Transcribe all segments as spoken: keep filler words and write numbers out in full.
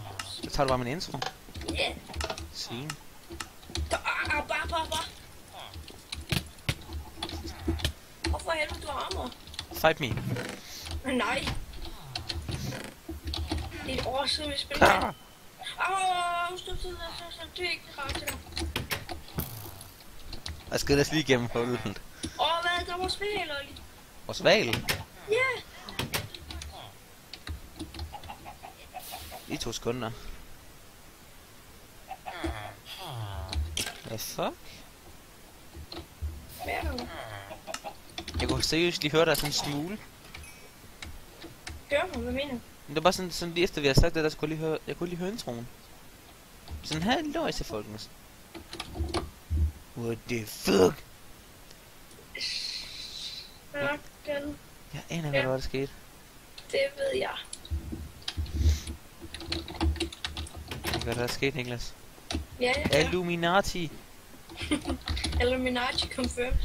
Så tager du bare min intro. Ja. Yeah. Svin. Bare, bare, bare, bare. Hvorfor helvede du armor? Fight me. Men nej. Det er et år siden, vi spiller. Ah. Åh, stop tiden, det er ikke rart til dig. Jeg skal ellers lige igennem hullet. Åh, hvad? Der var svæl, Olli. Og sval. Ja. I to sekunder. Hvad fuck? Hvad er der? Jeg kunne seriøst lige høre dig sådan en smule. Hør mig, hvad mener du? Men det var bare sådan, sådan lige efter vi har sagt det, der skulle jeg lige høre, jeg kunne lige høre introen. Sådan her løjse til folkens. What the fuck? Ja, den. Jeg aner ikke, hvad der var, der skete. Det ved jeg. Hvad der er sket, Niklas? Ja, ja, ja. Illuminati. Illuminati confirmed.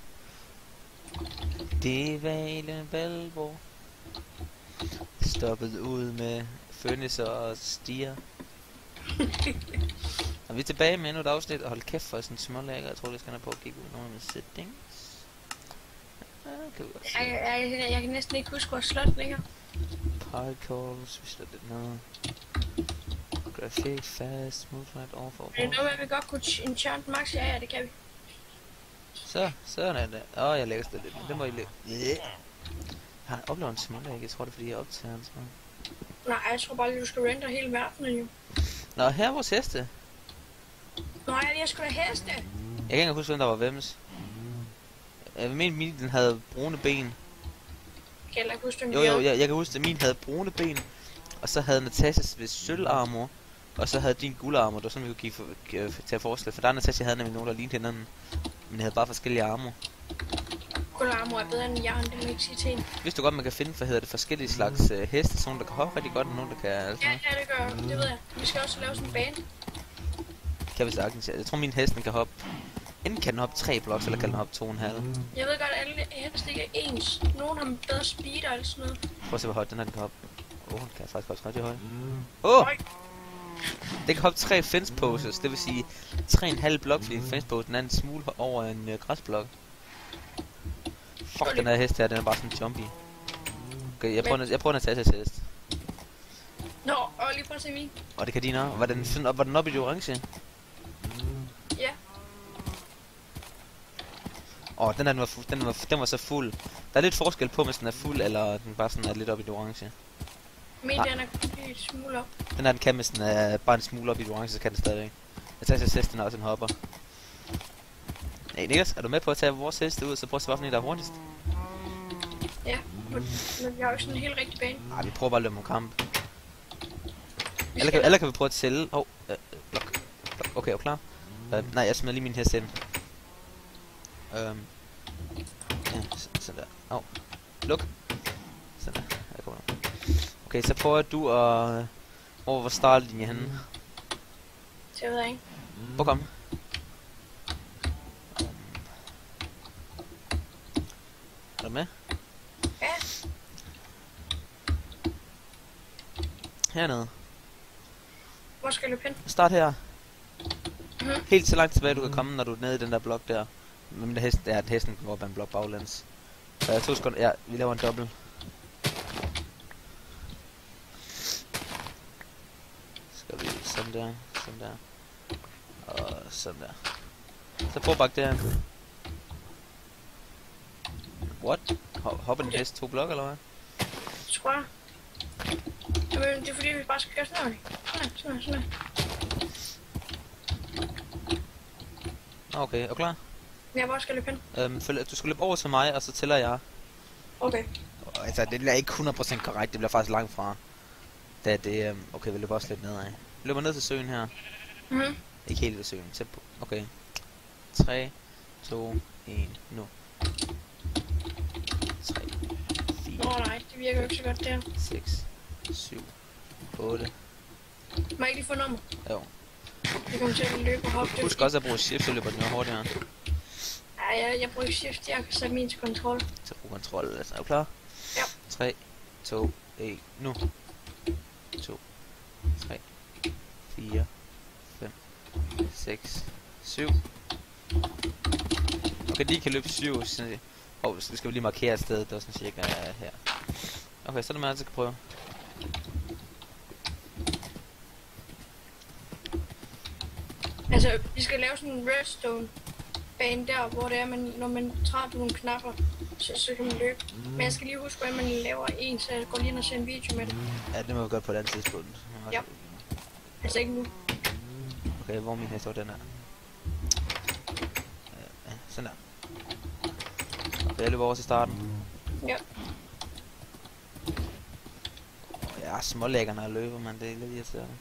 Det var en Valborg. Stoppet ud med fønisser og stiger. Og vi er tilbage med endnu et afsnit, og hold kæft for sådan en smålækker. Jeg tror, det skal have på at kigge ud nogle af mine settings. Ja, kan vi godt se. Jeg, jeg, jeg, jeg kan næsten ikke huske, hvor slot ligger. Particles, vi slår det ned. Graphic, fast, smooth, light, off, off, Er det off. noget med, at vi godt kunne enchant max? Ja, ja, det kan vi. Så, sådan er det. Åh, oh, jeg lægger det lidt, men det må I lægge. Yeah. Jeg har oplevet en smålæg, jeg tror det er fordi jeg optager den sådan. Nej, jeg tror bare lige, du skal render hele verdenen jo. Nå, her er vores heste. Nej, jeg skulle have heste. Jeg kan ikke huske, hvem der var hvems. Jeg mener, min den havde brune ben. Jeg kan heller ikke huske, hvem Jo, vi jo, er. jeg, jeg kan huske, at min havde brune ben. Og så havde Natasjas ved sølvarmor. Og så havde din guldarmor, det var sådan, vi kunne give for, give, til at forskel. For der Natasja havde nemlig nogen, der lignede hinanden. Men de havde bare forskellige armor. Gularmo er bedre end Jern, det må jeg ikke sige til en. Vidste du godt, man kan finde, hvad hedder det, forskellige slags øh, heste. Sådan nogle, der kan hoppe rigtig godt, og nogle, der kan... Altså, Ja, ja, det gør jeg. Det ved jeg. Vi skal også lave sådan en bane. kan vi sagtens. Jeg tror, min hesten kan hoppe... Enten kan den hoppe tre blocks, eller kan den hoppe to og en halv. Jeg ved godt, at alle heste ikke er ens. Nogen har bedre speed og alt sådan noget. Prøv at se, hvor højt den her den kan hoppe. Åh, oh, den kan faktisk også rigtig højt. Åh! Oh! Høj. Det kan hoppe tre fence poses, det vil sige tre og en halv blok, fordi en fence pose den er en smule over en øh, græsblok. Fuck, den her hest her, den er bare sådan jumpy. Okay, jeg prøver, jeg prøver Natasjas hest. Nå, og lige prøv at se min. Og det kan din også. Var den sådan op, var den oppe i det orange? Ja. Åh, oh, den, her, den, var fu- den, var, den var så fuld. Der er lidt forskel på, hvis den er fuld, eller den bare sådan er lidt oppe i det orange. Min, Ah. den er kun lige et smule op. Den her, den kan, hvis den er bare en smule oppe i det orange, så kan den stadigvæk. Natasjas hest, den er også en hopper. Hey Niklas, er du med på at tage vores heste ud, så prøv at se, hvorfor en der er hurtigst? Ja, men, men vi har jo ikke sådan en helt rigtig bane. Nej, vi prøver bare at løbe nogle kamp. Vi Eller skal kan, eller kan vi prøve at sælge? Åh, oh, øh, blok. Blok. Okay, er du klar? Uh, nej, jeg smider lige min hest ind. Øhm. Ja, s- sådan der. Au. Oh. Luk. Sådan der. Jeg kommer nu. Okay, så prøver du at... Øh, over hvor startlinje henne. Det ved jeg ikke. Hvor kom? Er du med? Ja. Hernede. Hvor skal jeg løbe hen? Start her. Mhm. Helt så langt tilbage du kan komme, når du er nede i den der blok der. Men det hesten, ja, at hesten kan gå op ad en blok baglæns. Så jeg to sekunder, ja, vi laver en dobbelt. Skal vi sådan der, sådan der. Og sådan der. Så prøv at bakke der. What? Ho- hopper den hest to blok, eller hvad? Tror jeg. Jamen, det er fordi, vi bare skal gøre sådan her. Sådan her, sådan her, sådan her. Okay, er du klar? Ja, hvor skal jeg løbe hen? Øhm, følg, du skal løbe over til mig, og så tæller jeg. Okay. Oh, altså, det bliver ikke hundrede procent korrekt, det bliver faktisk langt fra. Da det, øhm, okay, vi løber også lidt nedad. Vi løber ned til søen her. Mhm. Ikke helt ved søen, tæt på. Okay. tre, to, et, nu. tre, fire, Nå nej, det virker jo ikke så godt der. seks, syv, otte. Må jeg ikke lige få nummer? Jo. Jeg kommer til at løbe og hoppe. Husk også at bruge shift, så løber den jo hurtigere. Ja, jeg, jeg bruger shift, jeg kan sætte min til kontrol. Så brug kontrol. Altså, er du klar? Ja. tre, to, et, nu. to, tre, fire, fem, seks, syv. Okay, de kan løbe syv. Så oh, så skal vi lige markere et sted, der er sådan cirka her. Okay, så er det man altid kan prøve. Altså, vi skal lave sådan en redstone bane der, hvor det er, man, når man træder på nogle knapper, så, så kan man løbe. Men jeg skal lige huske, hvordan man laver en, så jeg går lige ind og ser en video med det. Ja, det må vi gøre på et andet tidspunkt. Ja. Altså ikke nu. Okay, hvor er min hest, den er? Ja, sådan der. Okay, jeg løber over til starten. Ja. Jeg er smålækker, når jeg løber, men det er lidt irriterende.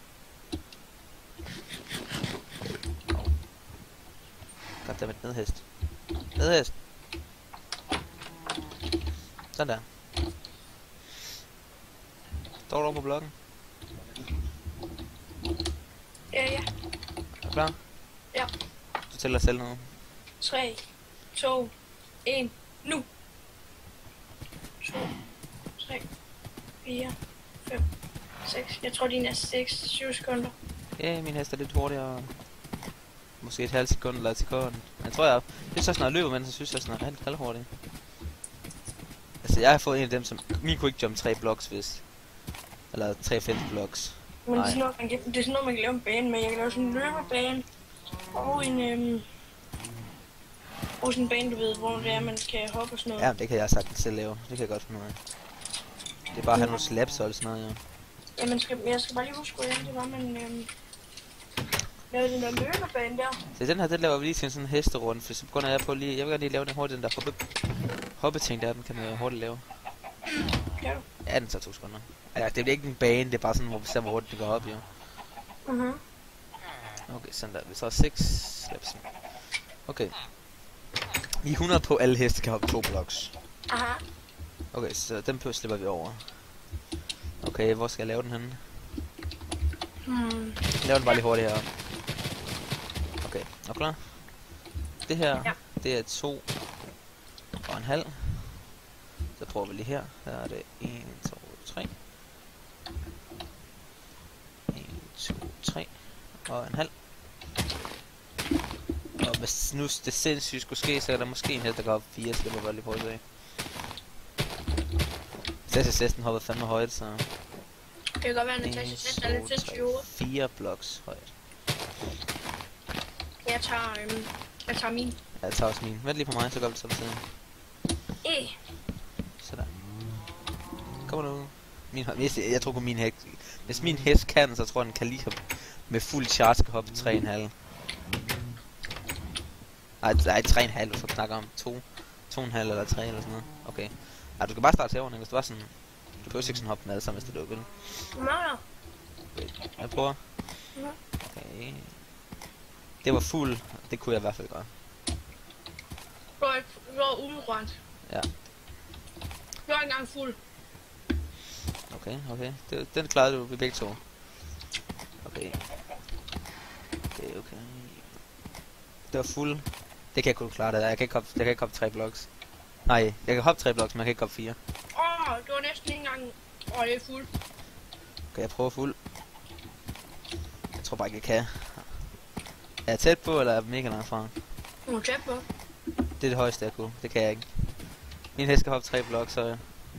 Goddammit, nedhest. Nedhest! Sådan der. Står du over på blokken? Ja, ja. Er du klar? Ja. Du tæller selv noget. tre, to, et, nu! to, tre, fire, fem, seks. Jeg tror, din er seks, syv sekunder. Ja, min hest er lidt hurtigere. Måske et halvt sekund eller et sekund. Men jeg tror, jeg synes også, når jeg løber med den, så synes jeg, sådan er rigtig halvhurtigt. Altså, jeg har fået en af dem, som... Min kunne ikke jump tre blocks, hvis... Eller tre fem blocks. Men det er, sådan noget, man kan, det er sådan noget, man kan lave en bane med. Jeg kan lave sådan en løbebane. Og en... Øhm, og sådan en bane, du ved, hvor det er, man kan hoppe og sådan noget. Ja, det kan jeg sagtens selv lave. Det kan jeg godt finde ud af. Det er bare at have nogle slaps og sådan noget, ja. Ja, man skal, jeg skal bare lige huske, hvordan det var, man... Øhm, lavede den der løbebane der. Så den her, den laver vi lige til en sådan hesterunde, for så begynder jeg på lige... Jeg vil gerne lige lave den hurtigt, den der hoppe... Hoppeting der, den kan man hurtigt lave. Ja. Ja, den tager to sekunder. Ja, det er ikke en bane, det er bare sådan, hvor vi ser, hvor hurtigt det går op, jo. Mhm. Okay, sådan der. Vi så seks slaps. Okay. Vi er hundrede på, alle heste kan hoppe to blocks. Aha. Okay, så den på slipper vi over. Okay, hvor skal jeg lave den henne? Hmm. Jeg laver den bare lige hurtigt her. Okay, er du klar? Det her, ja. Det er to og en halv. Så prøver vi lige her. Her er det en, to, tre. en, to, tre. Og en halv. Og hvis nu det sindssygt skulle ske, så er der måske en hest, der går op fire. Så det må jeg bare lige prøve at se. Natasha's hesten hoppede fandme højt, så... Det kan godt være, at Natasha's hest er lidt sindssygt hovedet. fire blocks højt. Jeg tager, øhm, jeg tager min. Ja, jeg tager også min. Vent lige på mig, så går vi samtidig. E. Sådan. Kommer nu. Min, hvis, jeg tror på min hest. Hvis min hest kan, så tror jeg den kan lige hoppe med fuld charge hoppe tre komma fem. Nej, nej, tre komma fem, hvis du snakker om to, to komma fem eller tre eller sådan noget. Okay. Ja, du skal bare starte herovre, hvis du var sådan... Du behøver ikke sådan hoppe med alle sammen, hvis du vil. Nej, okay. Jeg prøver. Okay. Det var fuld. Det kunne jeg i hvert fald gøre. Det var umiddelbart. Ja. Det var ikke engang fuld. Okay, okay. Det, den klarede du ved begge to. Okay. Okay, okay. Det var fuld. Det kan jeg kun klare det. Jeg kan ikke hoppe, jeg kan ikke hoppe tre blocks. Nej, jeg kan hoppe tre blocks, men jeg kan ikke hoppe fire. Åh, oh, det var næsten ikke engang... Åh, oh, det er fuld. Okay, jeg prøver fuld. Jeg tror bare ikke, jeg kan. Er jeg tæt på, eller er jeg mega langt fra? Du er tæt på. Det er det højeste, jeg kunne. Det kan jeg ikke. Min hest skal hoppe tre blocks, så...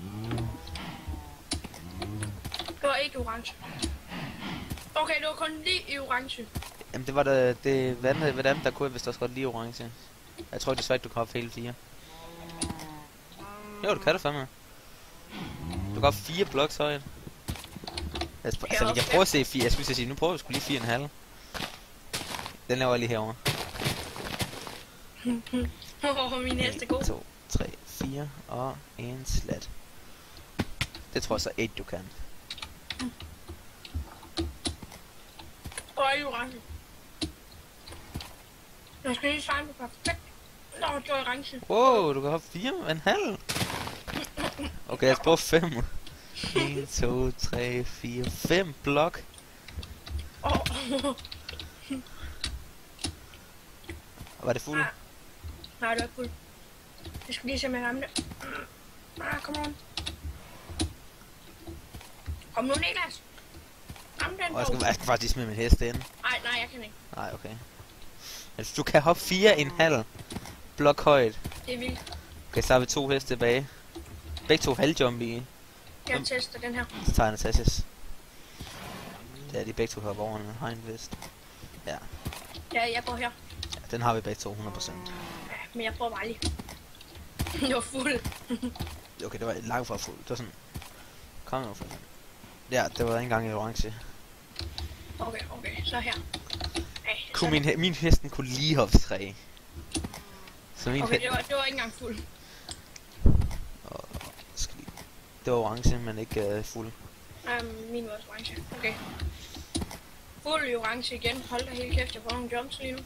Det var ikke orange. Okay, det var kun lige i orange. Jamen, det var det... det hvad andet, hvad andet der kunne jeg, hvis der også godt lige orange. Jeg tror desværre ikke, du kan hoppe hele fire. Jo, du kan det fandme. Du kan hoppe fire blocks højt. Altså, altså vi kan prøve at se fire. Jeg skulle sige, nu prøver vi sgu lige fire og en halv. Den laver jeg lige herovre. Åh, oh, min hest er god. en, to, tre, fire og en slat. Det tror jeg så et, du kan. Og i orange. Jeg skal lige svare på perfekt. Nå, det var orange. Wow, du kan hoppe fire og en halv. Okay, jeg skal prøve fem. en, to, tre, fire, fem blok. Åh. Var det fuld? Nej, nej, det var ikke fuld. Jeg skal lige se, om jeg rammer det. Ah, kom on. Kom nu, Niklas. Ram det. den Og jeg skal, bog. jeg skal faktisk smide min hest ind. Nej, nej, jeg kan ikke. Nej, okay. Altså, du kan hoppe fire en halv blok højt. Det er vildt. Okay, så har vi to heste tilbage. Begge to halvjump i. Jeg tester den her. Så tager jeg Natasjas. Det er de begge to hopper over en hegnvest. Ja. Ja, jeg går her. Ja, den har vi begge to hundrede procent. Ja, men jeg prøver bare lige. Det var fuld. Okay, det var langt fra fuld. Det var sådan... Kom nu for den. Ja, det var ikke engang i orange. Okay, okay, så her. Ej, Kunne så min, he- min hesten kunne lige hoppe tre. Så min okay, he- det var, det var ikke engang fuld. Og, skal lige- det var orange, men ikke uh, fuld. Um, min var også orange. Okay. Fuld i orange igen. Hold da helt kæft, jeg får nogle jumps lige nu.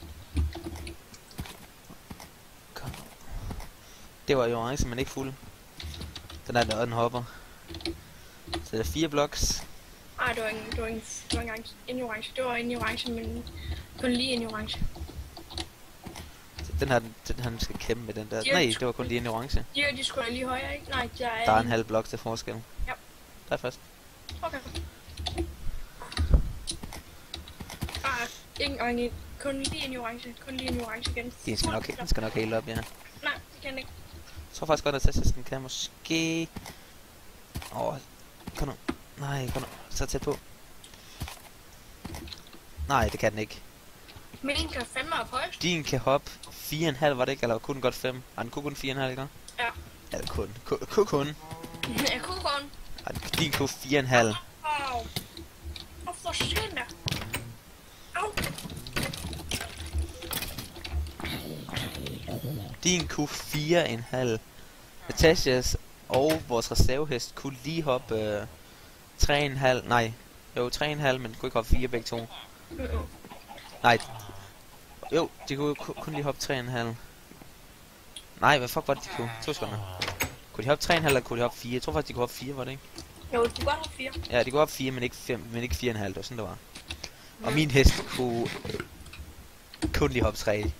Kom. Det var i orange, men ikke fuld. Den er der, den hopper. Så det er fire blocks. Ej, det var ingen, det var ingen, det var ingen inde i orange. Det var inde i orange, men kun lige inde i orange. Så den her, den, den her den skal kæmpe med den der. De er- Nej, det var kun lige inde i orange. De her, de skulle da lige højere, ikke? Nej, der er... Der er en halv blok til forskel. Ja. Der er først. Okay. Ah, ingen orange. Kun lige inde i orange. Kun lige inde i orange igen. Den skal nok, den skal nok helt op, ja. Nej, det kan den ikke. Jeg tror faktisk godt, at Natasjas den kan måske... Åh, oh, kom nu. Nej, kom nu. Så tæt på. Nej, det kan den ikke. Min kan fandme op højst. Din kan hoppe fire komma fem, var det ikke? Eller kun godt fem? Ah, den kunne kun fire komma fem, ikke? Ja. Ja, kun. Kun. kun, kun. Jeg kunne kun. Ah, din kunne fire komma fem. Au. Åh, for synd da. Au. Din kunne fire komma fem. Natasjas og vores reservehest kunne lige hoppe øh, tre komma fem. Nej, jo tre komma fem, men kunne ikke hoppe fire begge to. Mm-mm. Nej. Jo, de kunne ku- kun lige hoppe tre komma fem. Nej, hvad fuck var det, de kunne? To sekunder. Kunne de hoppe tre komma fem, eller kunne de hoppe fire? Jeg tror faktisk, de kunne hoppe fire, var det ikke? Jo, du godt have fire. Ja, de kunne hoppe fire, men ikke fem, men ikke fire komma fem. Det var sådan, det var. Og min hest kunne kun lige hoppe tre.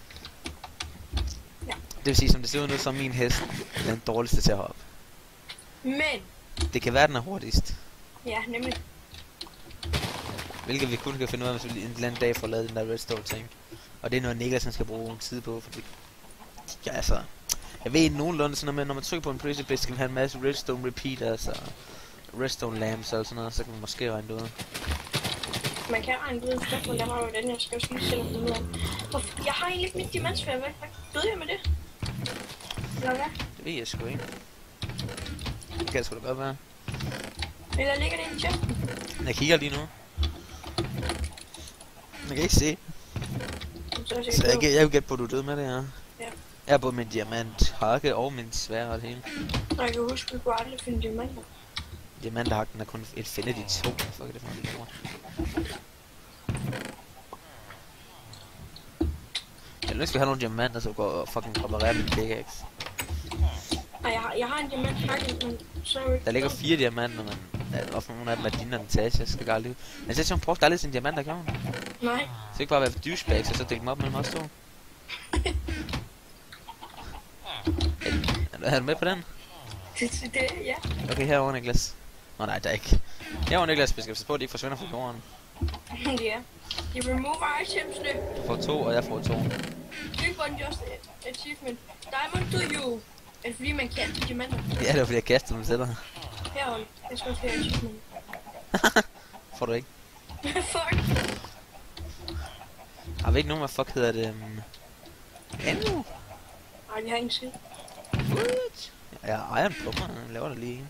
Ja. Det vil sige, som det ser ud nu, så er min hest den dårligste til at hoppe. Men, Det kan være, den er hurtigst. ja, nemlig. Hvilket vi kun kan finde ud af, hvis vi en eller anden dag får lavet den der redstone ting. Og det er noget Niklas, han skal bruge en tid på, fordi... Ja, altså... Jeg ved nogenlunde sådan noget med, når man trykker på en pressure base, skal vi have en masse redstone repeaters og redstone lamps og sådan noget, så kan man måske regne det ud. Man kan regne ud, spørgsmålet er bare, hvordan jeg skal også lige selv finde ud af. Hvorfor- Jeg har egentlig ikke mit diamantsfærd, hvad? Hvad ved jeg med det? Eller hvad? Det ved jeg sgu ikke. Det kan det sgu da godt være. Eller ligger det i chesten? Jeg kigger lige nu. Man kan ikke se. Så er det Så jeg, sikkert jeg vil gætte på, at du er død med det her. Ja. Jeg har både min diamant hakke og min svær og det hele. Og jeg kan huske, at vi kunne aldrig finde diamanter. Diamanthakken er kun et finde de to. Fuck er det for en lille ord. Jeg vil ønske, vi har nogle diamanter, så går og fucking reparere min pickaxe. Nej, jeg har, jeg har en diamanthakke, men så er jo ikke... Der ligger fire diamanter, men ja, og for nogle af dem er dine og Natasha, skal gøre aldrig. Natasha, hun brugte aldrig sine diamanter, gjorde hun? Nej. Så ikke bare være douchebags, og så dele dem op mellem os to. Er, er du med på den? Det, det, det, ja. Okay, herovre Niklas. Nå nej, der er ikke. Herovre Niklas, vi skal passe på, at de ikke forsvinder fra jorden. Ja. De remove items nu. Du får to, og jeg får to. Click on just achievement. Diamond to you. Er det fordi, man kan diamanter? Ja, det var fordi jeg kastede dem til dig. Herovre. Jeg skal også have achievement. Får du ikke? Fuck. Har vi ikke nogen, hvad fuck hedder det? Um... Endnu? Nej, vi har ingen skid. What? Ja, jeg ejer en plummer, jeg laver der lige en.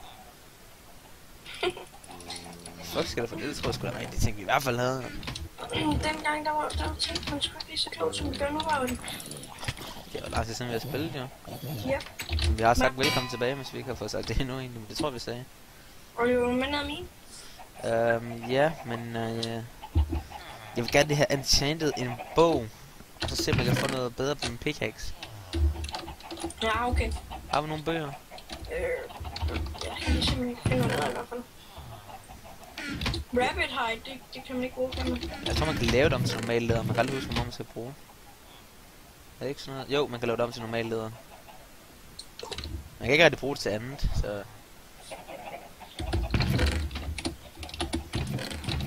Fuck skal der for det, tror jeg sgu da var en af de ting, vi i hvert fald havde. Dengang, der var, der var ting, man skulle ikke lige så klog, som vi gør nu, var det. Det var lang tid siden, vi har spillet, jo. Ja. Vi har sagt velkommen tilbage, hvis vi ikke har fået sagt det endnu egentlig, men det tror jeg, vi sagde. Og det var med noget min. Øhm, ja, men øh, jeg vil gerne have enchanted en bog, og så se om jeg kan få noget bedre på min pickaxe. Ja, okay. Har vi nogle bøger? Øh, jeg kan lige simpelthen ikke finde noget i hvert fald. Rabbit hide, det, det kan man ikke bruge for mig. Jeg tror, man kan lave det om til normal leder, man kan aldrig huske, hvor meget man skal bruge. Er det ikke sådan noget? Jo, man kan lave det om til normal leder. Man kan ikke rigtig bruge det til andet, så...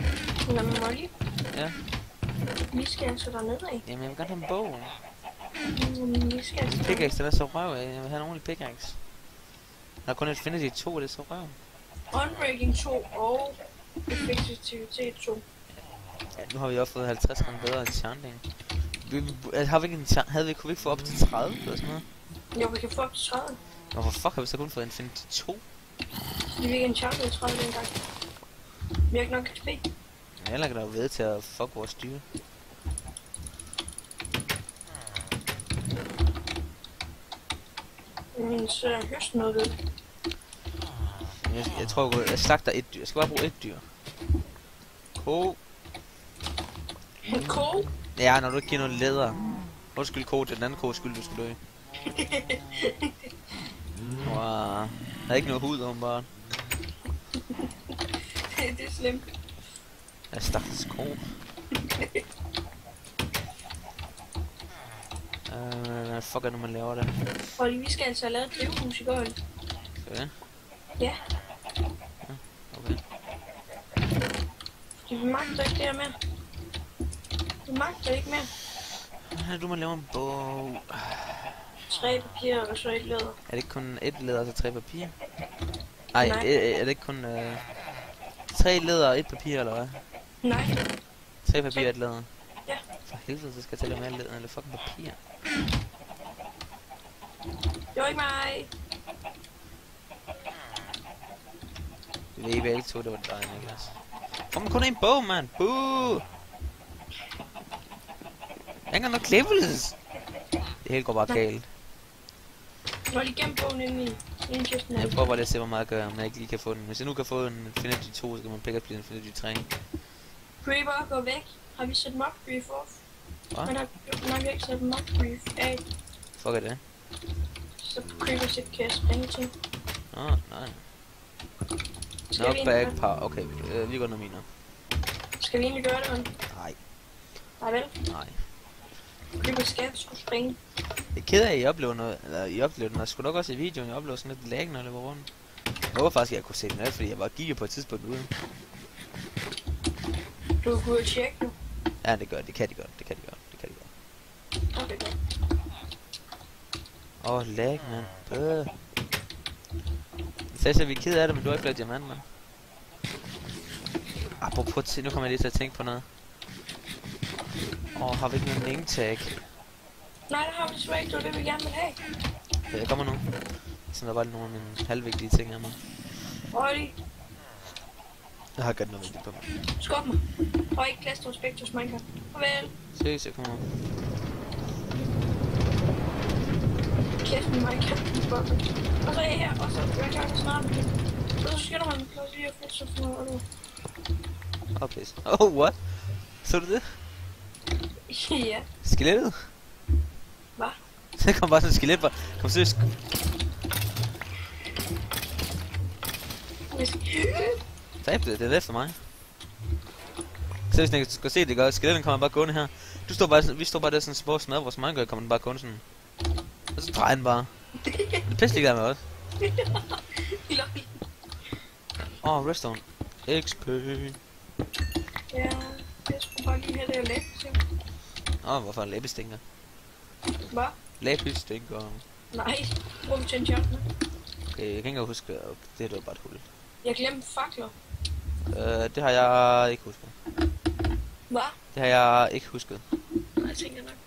Lad mig Molly. Ja. Vi skal altså dernede af. Jamen, jeg vil gerne have en bog. Mm, vi skal altså Pickaxe, den er så røv af. Jeg vil have en ordentlig pickaxe. Der er kun et finde de to, det er så røv. Unbreaking to og effektivitet to. Ja, nu har vi også fået halvtreds gange bedre enchanting. Vi, vi, har vi ikke en chan- havde vi, kunne vi ikke få op til tredive eller sådan noget? Jo, vi kan få op til tredive. Hvorfor fuck har vi så kun fået Infinity to? Vi fik en chance i tredive dengang. Vi har ikke nok X P. Jeg lader da ved til at fuck vores dyr. Men så er høst noget ved. Jeg, jeg tror, jeg, jeg slagter et dyr. Jeg skal bare bruge et dyr. Ko. En ko? Ja, når du ikke giver noget læder. Undskyld ko, det er den anden ko skyld, du skal dø. Wow. Der er ikke noget hud om bare. Det er slemt. Jeg stakkels ko. Øh, fuck er nu man laver det. Fordi vi skal altså have lavet et drivhus i går. Skal vi? Ja. Okay. Fordi vi magter ikke det her mere. Vi magter ikke mere. Ja, du må lave en bog. Tre papirer og så et læder. Er det ikke kun et læder og tre papir? Ej, Nej. er, er det ikke kun øh, tre læder og et papir, eller hvad? Nej. Tre papir og et læder? Ja. For helvede, så skal jeg tage lidt mere læder eller fucking papir. Det var ikke mig. Vi ved begge to, det var dig, Niklas. Kom kun en bog, mand. Boo! Jeg har ikke engang noget levels. Det hele går bare galt. Nu har de gemt bogen inde i en kæften af. Jeg prøver bare lige at se, hvor meget jeg gør, om jeg ikke lige kan få den. Hvis jeg nu kan få en Infinity to, så kan man pick up en Infinity tre. Creeper går væk. Har vi sat mock brief off? Hvad? Men der man kan ikke sætte mock brief af. Fuck er det? Så Creeper sit kan jeg springe til. Nå, nej. Skal vi Knockback egentlig- power. Okay, øh, vi går noget mine. Skal vi egentlig gøre det, man? Nej, Nej vel? nej. Creeper skal skulle springe. Jeg er ked af, at I oplever noget, eller I oplever noget. Sgu nok også i videoen, jeg oplever sådan lidt lag, når det var rundt. Jeg håber faktisk, at jeg kunne se den af, fordi jeg bare gik på et tidspunkt ude. Du kan gå ud og tjekke nu. Ja, det gør det kan de godt, det kan de godt, det kan de godt. Okay, godt. Åh, oh, lag, mand. Øh. Sasha, vi er ked af det, men du har ikke flere diamanter. Apropos til, nu kommer jeg lige til at tænke på noget. Åh, oh, har vi ikke nogen name tag? Nej, der har vi desværre ikke. Det var det, vi gerne vil have. Okay, jeg kommer nu. Så der var lige nogle af mine halvvigtige ting af mig. Olli, Jeg har godt noget vigtigt på mig. skub mig. Og ikke klasse hos Spectres Minecraft. Farvel. Seriøst, jeg kommer. Kæft med Minecraft. Og så er jeg her, og så er jeg klar til snart. Så skynder man pludselig lige at flytte sig for noget. Åh, oh, pis. Oh, what? Så du det? Ja. Skelettet? Hvad? Så kom bare sådan et skelet bare. Kom seriøst. Tab det, det er efter mig. Så hvis jeg skal se det godt, skeletten kommer bare gående her. Du står bare sådan, vi står bare der sådan små smadre, vores mange kommer den bare gående sådan. Og så drejer den bare. Det er pisse ikke der med os. Åh, oh, redstone. X P. Ja, jeg skulle bare lige have det læbe til. Åh, oh, hvorfor en læbestinker? Hvad? Læbestinker. Nej, brug vi til en jump med. Okay, jeg kan ikke engang huske, at det var bare et hul. Jeg glemte fakler. Øh, det har jeg ikke husket. Hvad? Det har jeg ikke husket. Nej, jeg tænker nok.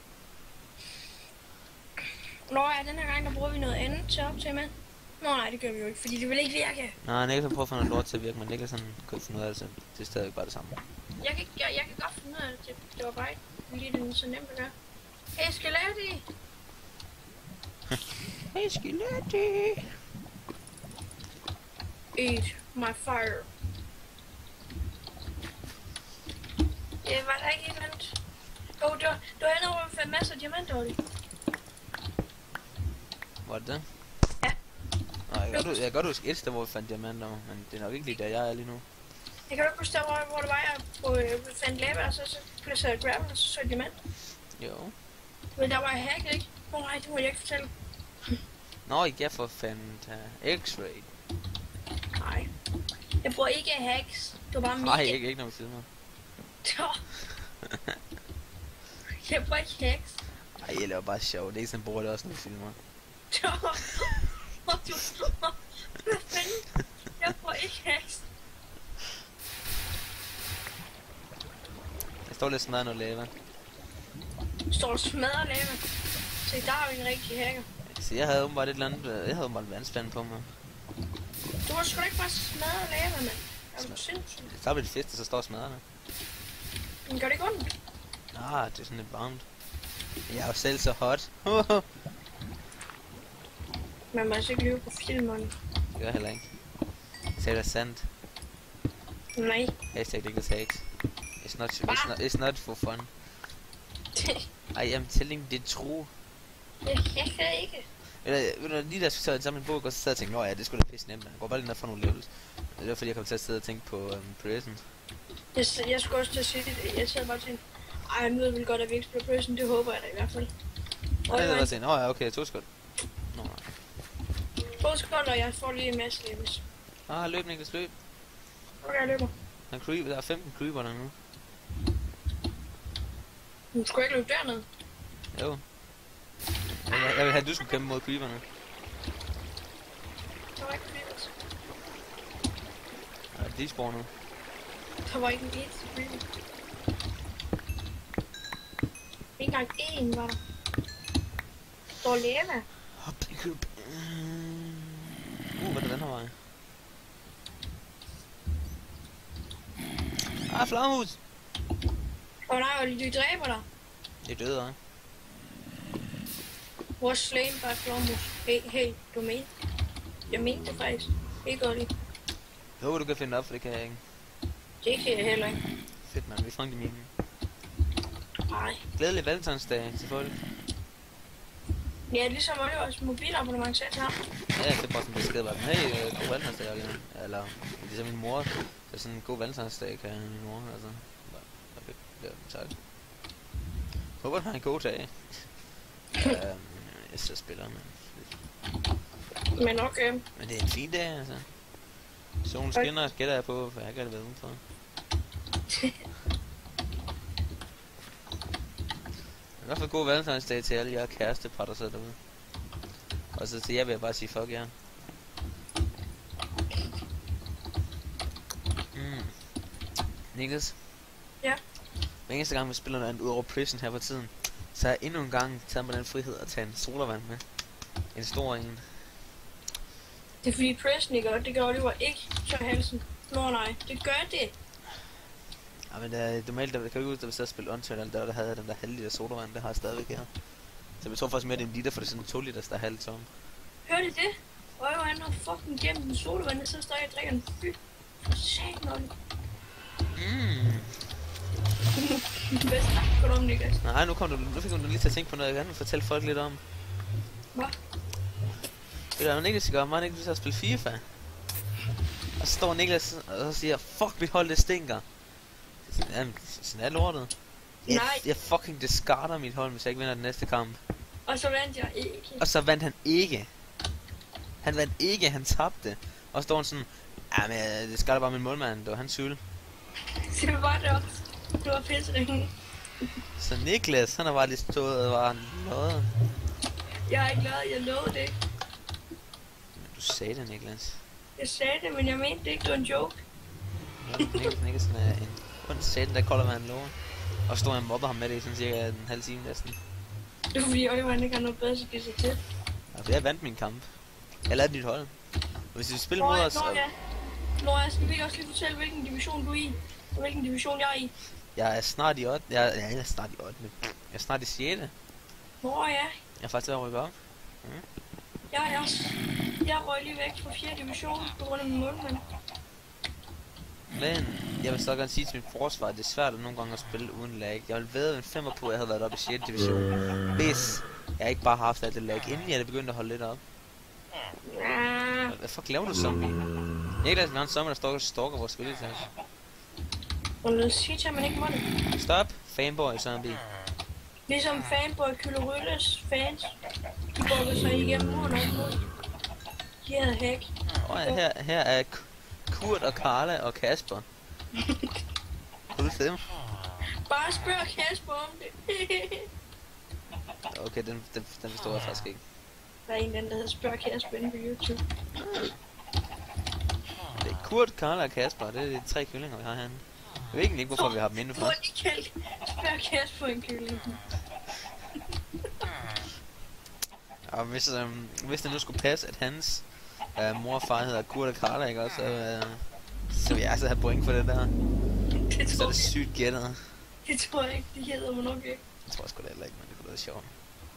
Nå ja, den her gang, der bruger vi noget andet til op til, mand. Nå nej, det gør vi jo ikke, fordi det vil ikke virke. Nej, Niklas har prøvet at få noget lort til at virke, men Niklas han kunne ikke finde ud af det, så det er stadig bare det samme. Jeg kan, jeg, jeg kan godt finde ud af det, det, det var bare ikke lige det er så nemt at gøre. Hey, Skeletti! Hey, Skeletti! Eat my fire. Det var der ikke et eller andet. Jo, du, du havde noget, hvor vi fandt masser af diamanter, Olli. Var det det? Ja. Nej, jeg kan godt, jeg kan godt huske et sted, hvor vi fandt diamanter, men det er nok ikke lige der, jeg er lige nu. Jeg kan ikke huske der, hvor, hvor det var, jeg på, øh, fandt lava, og så, så placerede jeg gravel, og så så diamant. Jo. Men der var jeg hacket, ikke? Åh oh, nej, det må jeg ikke fortælle. Nå, ikke jeg får fandt uh, X-ray. Nej. Jeg bruger ikke hacks. Du var mega. Nej, ikke, ikke når vi filmer. Jeg får ikke hacks. Ej, jeg laver bare sjov. Det er ikke sådan, bruger det også, når vi filmer. Hvad fanden? Jeg får ikke hacks. Jeg står lidt smadret noget lava. Står du smadret lava? Se, der har vi en rigtig hacker. Så jeg havde åbenbart et eller andet, jeg havde åbenbart et vandspand på mig. Du har sgu da ikke bare smadret lava, mand. Er du sindssygt? Så bliver det fedt, så står smadret. Men gør det ikke ondt? Ah, det er sådan lidt varmt. Jeg er jo selv så hot. Man må altså ikke løbe på filmerne. Det gør jeg heller ikke. Så er det sandt. Nej. Hashtag det ikke tags. It's not, it's not, it's not for fun. I am telling the truth. Jeg hacker ikke. Eller, lige da jeg skulle tage en sammen en bog, og så sad jeg og tænkte, nå ja, det skulle da pisse nemt. Jeg går bare lige ned og få nogle levels. Det var fordi, jeg kom til at sidde og tænke på um, Prison. Jeg, jeg skulle også til at sige det. Jeg sad bare og tænkte, ej, jeg ved vel godt, at vi ikke spiller Prison. Det håber jeg da i hvert fald. Og jeg var sådan, åh ja, okay, to skot. Nå nej. To sekunder, og jeg får lige en masse levels. Ah, løb, Niklas, løb. Okay, jeg løber. Der er, creeper, der er femten creeper der nu. Du skulle ikke løbe derned. Jo. Jeg, jeg, jeg vil have, at du skulle kæmpe mod creeperne. Der var ikke creepers. Ja, de er spawnet. Der var ikke en eneste creeper. Ikke engang én var der. Står lava. Hop, køb. Uh, hvad er det den her vej? Ah, flammehus! Åh oh, nej, de dræber dig. Det er døde, hva'? Vores slain by Flormus. Hey, hey, du mente. Jeg mente det faktisk. Ikke godt lige. Jeg håber, du kan finde det op, for det kan jeg ikke. Det kan jeg heller ikke. Fedt, mand. Vi får en hjemme. Nej. Glædelig valentinsdag til folk. Ja, ligesom Olivers mobilabonnement sagde til ham. Ja, det er bare sådan en besked, bare, hey, øh, god valentinsdag, Oliver. Eller, ligesom min mor. Det er sådan en god valentinsdag, kan min mor, altså. Okay, det er tak. Håber, du har en god dag. øhm, jeg så spiller, men... Men okay. Men det er en fin dag, altså. Solen skinner, gætter jeg på, for jeg kan det være udenfor. I hvert fald god valentinsdag til alle jer kærestepar, der sidder derude. Og så til jer vil jeg bare sige fuck jer. Mm. Niklas? Ja? Hver eneste gang vi spiller noget andet ud over Prison her på tiden, så har jeg endnu en gang taget mig den frihed at tage en sodavand med. En stor en. Det er fordi Prison ikke gør det, gør Oliver ikke så halsen. Nå nej, det gør det. Ja, men det er normalt, der kan jo ikke ud, da vi sad og spille Unturn, der, der havde jeg den der halv liter sodavand, det har jeg stadigvæk her. Så jeg tror faktisk mere, det er en liter, for det er sådan to liters, der er halv tom. Hørte I det? Oliver han har fucking gemt en sodavand, og så står jeg og drikker en fy. For satan, Oliver. Mm. Hvad snakker du om, Niklas? Nej, nu, kom du, nu fik du lige til at tænke på noget, jeg gerne vil fortælle folk lidt om. Hvad? Ved du, hvad Niklas gør? Meget Niklas har spillet FIFA. Og så står Niklas og så siger, fuck, mit hold, det stinker. Jamen, sådan er lortet. Jeg, Nej. jeg fucking discarder mit hold, hvis jeg ikke vinder den næste kamp. Og så vandt jeg ikke. Og så vandt han ikke. Han vandt ikke, han tabte. Og så står han sådan, jamen, jeg discarder bare min målmand, det var hans skyld. Det var det også. Det var pisseringen. Så Niklas, han har bare lige stået og var løjet. Jeg er ikke glad, jeg lovede det ikke. Men du sagde det, Niklas. Jeg sagde det, men jeg mente det ikke, det var en joke. Ja, Niklas, Niklas er en ond satan, der kolder, hvad han lover. Og så stod jeg og mobbede ham med det i sådan cirka en halv time næsten. Det er fordi Oliver ikke har noget bedre at give sig til. Altså, jeg vandt min kamp. Jeg lavede dit hold. Og hvis vi spiller Nå, mod ja, os... nå, ja. Nå, jeg skal vi også lige fortælle, hvilken division du er i. Og hvilken division jeg er i. Jeg er snart i otte. Jeg, ja, jeg er snart i otte. Jeg er snart i sjette. Nå ja, Jeg er faktisk ved at rykke op. Mm. jeg er også. Jeg røg lige væk fra fjerde division på grund af min målmand. Men jeg vil så gerne sige til mit forsvar, at det er svært at nogle gange at spille uden lag. Jeg vil vædde en femmer på, at jeg havde været oppe i sjette division. Hvis jeg ikke bare har haft alt det lag, inden jeg havde begyndt at holde lidt op. Ja. Hvad fuck laver du, zombie? Niklas, når en zombie, der stalker, stalker vores spilletage. Og lad os sige til, at man ikke må det. Stop, fanboy zombie. Ligesom fanboy Kylerylles fans. De bukker sig igennem muren og imod. De havde hack. Og her, her er K- Kurt og Carla og Kasper. Kunne du stemme? Bare spørg Kasper om det. Okay, den, den, den forstår jeg faktisk ikke. Der er en anden, der hedder spørg Kasper inde på YouTube. Det er Kurt, Karla og Kasper. Det er de tre kyllinger, vi har herinde. Jeg ved egentlig ikke, hvorfor vi har dem inde for. Hvor de kaldt spørg Kasper en kylling. Og hvis, øhm, hvis det nu skulle passe, at hans øh, mor og far hedder Kurt og Karla, ikke også? Så, øh, så vil jeg altså have point for det der. Det Så tror er det jeg, sygt gættet. det tror jeg ikke, det hedder man nok ikke. Jeg tror sgu da heller ikke, men det kunne være sjovt.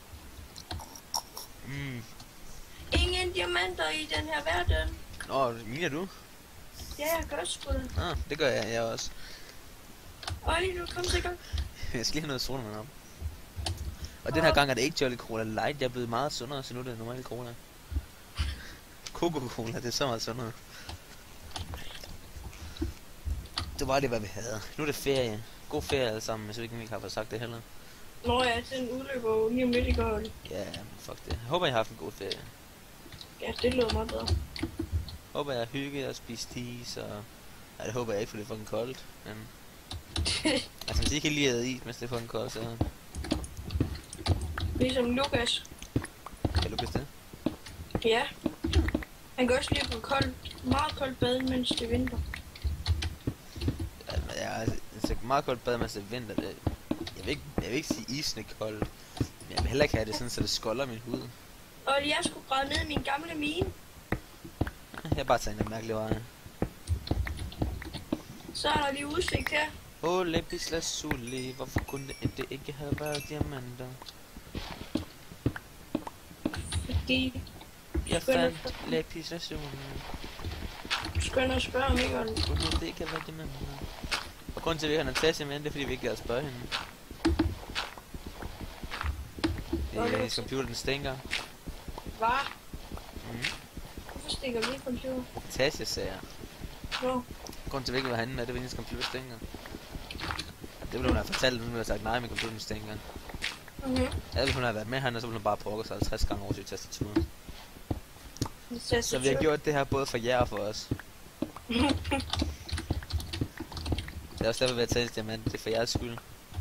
Mm. Ingen diamanter i den her verden. Nå, mener du? Ja, jeg gør sgu det. Ah, det gør jeg, jeg også. Olli, du kom sikkert. Jeg skal lige have noget solvand op. Og den her gang er det ikke Jolly Cola Light, jeg er blevet meget sundere, så nu er det normal cola. Coca-Cola, det er så meget sundere. Det var det, hvad vi havde. Nu er det ferie. God ferie alle sammen, hvis vi ikke har fået sagt det heller. Nå ja, den udløber jo lige om lidt i går. Ja, men fuck det. Jeg håber, I har haft en god ferie. Ja, det lyder meget bedre. Håber, jeg har hygget og spist is, og... Nej, det håber jeg ikke, for det er fucking koldt, men... Altså, hvis I kan lide at æde is, mens det er fucking koldt, så... Ligesom Lukas. Kan Lukas det? Ja. Han kan også lide på koldt, meget koldt bad, mens det er vinter. Ja, altså, altså meget koldt bad, mens det er vinter, det... Jeg vil ikke, jeg vil ikke sige isen er kold. Men jeg vil heller ikke have det sådan, så det skolder min hud. Og jeg skulle grave ned i min gamle mine. Jeg har bare taget en mærkelig vej. Så er der lige udsigt her. Åh, Lepis Lazuli, hvorfor kunne det, det ikke have været diamanter? Fordi Jeg Skynd dig. fandt Lepis Lazuli, du skal ind og spørge om ikke, Olli. kunne det ikke have været diamanter? Og grunden til, at vi ikke har Natasha med, det er fordi, vi ikke gad at spørge hende. Nå, det er Hendes computer, den stinker. Hvad? Mm. Hvorfor stikker vi i computer? Natasha sagde jeg. Nå. Grunden til, at vi ikke vil have hende med, det er, fordi hendes computer stinker. Det ville hun have fortalt, hun ville have sagt nej, min computer den stinker. Mhm. Ja, ville hun have været med hende, og så ville hun bare brokke sig halvtreds gange over sit tastatur. Så vi har gjort det her både for jer og for os. Det er også derfor, vi har taget en diamant. Det er for jeres skyld.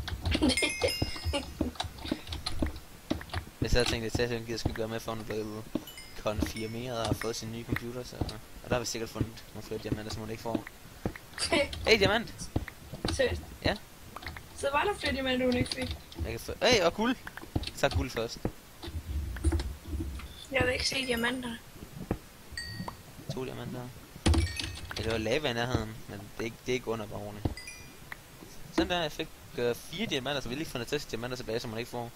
Hvis jeg havde tænkt, at Natasha gider skulle gøre med, for hun er blevet konfirmeret og har fået sin nye computer, så... Og der har vi sikkert fundet nogle flere diamanter, som hun ikke får. Hey, diamant! Seriøst? Ja. Så var der flere diamanter, hun ikke fik. Jeg kan få... Hey, og guld! Jeg tager guld først. Jeg vil ikke se diamanter. To diamanter. Ja, det var lava i nærheden, men det er ikke, det er ikke under barovne. Sådan der, jeg fik øh, fire diamanter, så vi lige får Natasha diamanter tilbage, som man ikke får.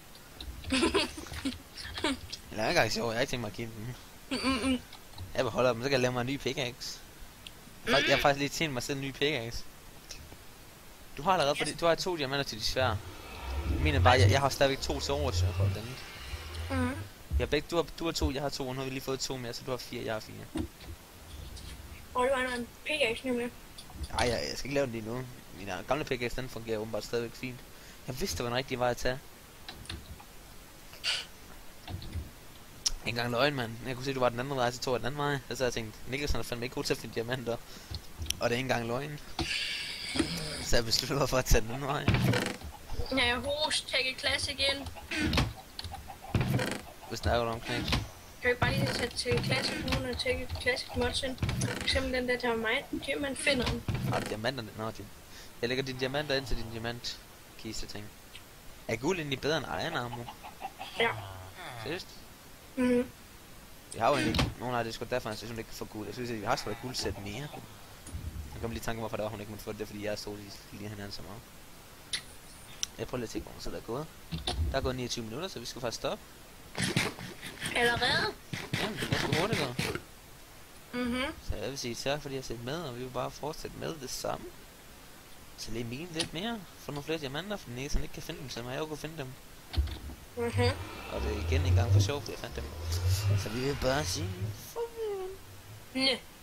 Eller er engang sjov, jeg har ikke tænkt mig at give dem. Mm-mm. Jeg beholder dem, så kan jeg lave mig en ny pickaxe. Jeg har, jeg har faktisk lige tjent mig selv en ny pickaxe. Du har allerede, fordi du har to diamanter til de svære. Jeg mener bare, jeg, jeg har stadigvæk to til overs for den. Mhm. Jeg har begge, du, har, du har to, jeg har to, og nu har vi lige fået to mere, så du har fire, jeg har fire. Og det var en pickaxe nemlig. Ej, jeg, jeg skal ikke lave den lige nu. Min gamle pickaxe, den fungerer åbenbart stadigvæk fint. Jeg vidste, det var den rigtige vej at tage. En gang løgn, mand. Jeg kunne se, du var den anden vej, så tog jeg den anden vej. Så jeg tænkte, Niklas han er fandme ikke god til at finde diamanter. Og det er ikke engang løgn. Så jeg besluttede mig for at tage den anden vej. Ja, jeg host, take klasse igen. Hvad snakker du om, knægt? Kan vi ikke bare lige tage til klasse nu og take klasse mods ind? For eksempel den der der mig, det man finder den. Har du diamanterne? Nå, din. Jeg lægger dine diamanter ind til din diamantkiste ting. Er guld egentlig bedre end iron armor? Ja. Seriøst? Mhm. Vi har jo egentlig nogle af det, sgu derfor jeg synes, hun ikke kan få guld. Jeg synes, at vi har sgu da guldsæt mere. Jeg kom lige i tanke om, hvorfor der var, hun ikke måtte få det. Det er fordi, jeg stod lige, lige hinanden så meget. Jeg prøver lige at tænke, hvor så der er gået. Der er gået niogtyve minutter, så vi skal faktisk stoppe. Allerede? Jamen, det går sgu hurtigt gå. Mhm. Så jeg vil sige tak, fordi jeg har set med, og vi vil bare fortsætte med det samme. Så lige mine lidt mere. Få nogle flere diamanter, for Næsen ikke kan finde dem, så jeg jo kunne finde dem. Mhm. Og det er igen en gang for sjov, fordi jeg fandt dem. Så vi vil bare sige farvel. Næ.